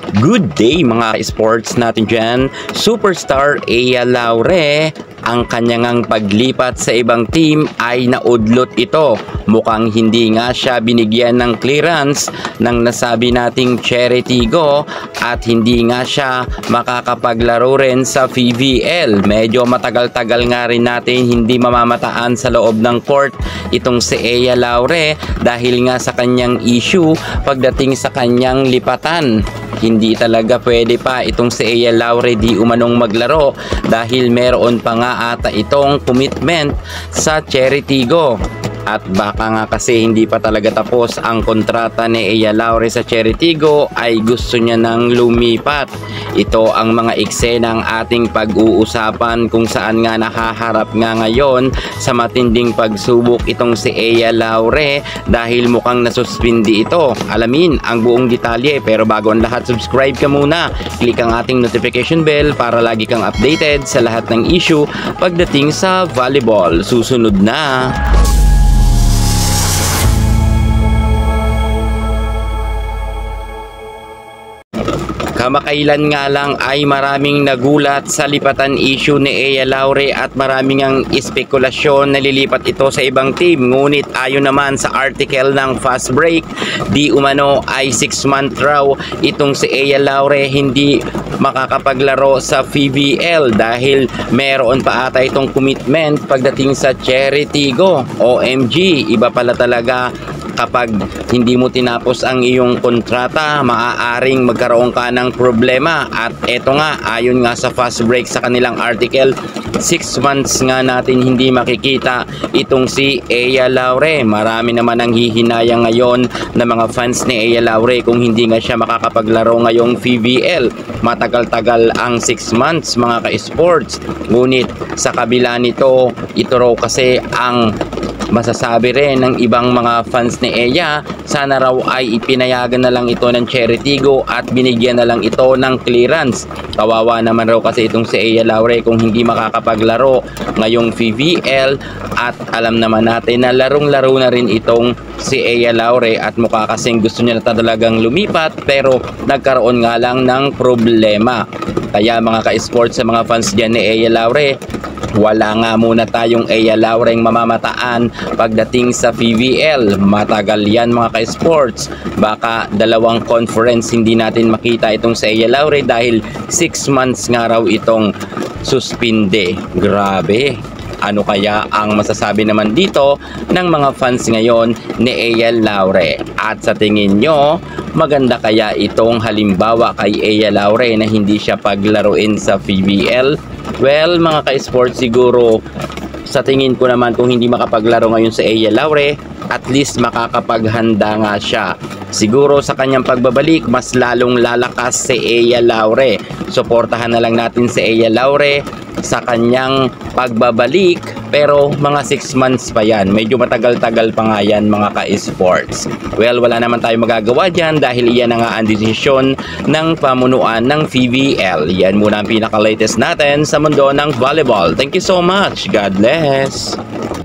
Good day mga sports natin dyan. Superstar Ea Laure, ang kanyang paglipat sa ibang team ay naudlot ito. Mukhang hindi nga siya binigyan ng clearance ng nasabi nating Cherry Tigo at hindi nga siya makakapaglaro rin sa VVL. Medyo matagal-tagal nga rin natin hindi mamamataan sa loob ng court itong si Ea Laure dahil nga sa kanyang issue pagdating sa kanyang lipatan. Hindi talaga pwede pa itong si Ea Laure di umanong maglaro dahil meron pa nga ata itong commitment sa Cherry Tigo. At baka nga kasi hindi pa talaga tapos ang kontrata ni Ea Laure sa Cherry Tigo ay gusto niya nang lumipat. Ito ang mga eksenang ating pag-uusapan kung saan nga nakaharap nga ngayon sa matinding pagsubok itong si Ea Laure dahil mukhang nasuspindi ito. Alamin ang buong detalye pero bago ang lahat, subscribe ka muna. Click ang ating notification bell para lagi kang updated sa lahat ng issue pagdating sa volleyball. Susunod na. Kamakailan nga lang ay maraming nagulat sa lipatan issue ni Ea Laure at maraming ang espekulasyon na lilipat ito sa ibang team. Ngunit ayon naman sa article ng Fast Break, di umano ay 6-month raw itong si Ea Laure hindi makakapaglaro sa VVL dahil meron pa ata itong commitment pagdating sa Cherry Tigo. OMG, iba pala talaga kapag hindi mo tinapos ang iyong kontrata, maaaring magkaroon ka ng problema. At eto nga, ayon nga sa Fast Break sa kanilang article, 6 months nga natin hindi makikita itong si Ea Laure. Marami naman ang hihinayang ngayon na mga fans ni Ea Laure kung hindi nga siya makakapaglaro ngayong VVL. Matagal-tagal ang 6 months mga ka-sports. Ngunit sa kabila nito, ito raw kasi ang masasabi rin ng ibang mga fans ni Ea, sana raw ay ipinayagan na lang ito ng Cherry Tigo at binigyan na lang ito ng clearance. Kawawa naman raw kasi itong si Ea Laure kung hindi makakapaglaro ngayong VVL at alam naman natin na larong-laro na rin itong si Ea Laure at mukha kasing gusto niya na talagang lumipat pero nagkaroon nga lang ng problema. Kaya mga ka-sports sa mga fans dyan ni Ea Laure, wala nga muna tayong Ea Laureng mamamataan pagdating sa VVL. Matagal yan mga ka-sports. Baka dalawang conference hindi natin makita itong sa Ea Laure dahil 6 months nga raw itong suspinde. Grabe. Ano kaya ang masasabi naman dito ng mga fans ngayon ni Ea Laure? At sa tingin nyo, maganda kaya itong halimbawa kay Ea Laure na hindi siya paglaruin sa VVL? Well, mga ka-sports, siguro sa tingin ko naman kung hindi makapaglaro ngayon sa Ea Laure, at least makakapaghanda nga siya. Siguro sa kanyang pagbabalik, mas lalong lalakas si Ea Laure. Suportahan na lang natin si Ea Laure sa kanyang pagbabalik, pero mga 6 months pa yan. Medyo matagal-tagal pa nga yan mga ka-sports. Well, wala naman tayo magagawa dyan dahil iyan na nga ang desisyon ng pamunuan ng VVL. Yan muna ang pinaka-latest natin sa mundo ng volleyball. Thank you so much. God bless.